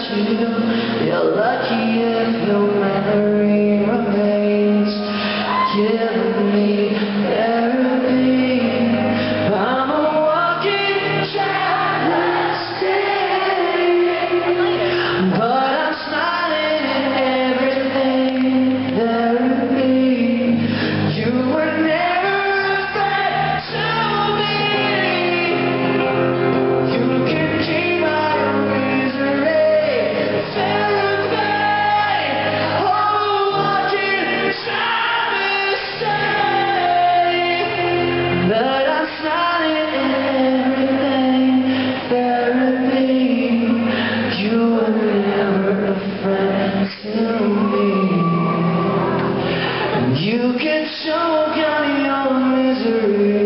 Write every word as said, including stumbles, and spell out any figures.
you. You're lucky if your memory remains. Give me therapy. I'm a walking childless day, but I'm smiling at everything. Therapy. You were never a threat to me. You can keep my own misery. Therapy. Oh, walking childless day, but I'm smiling at everything. Therapy. You were never a friend to me. You can choke on your misery.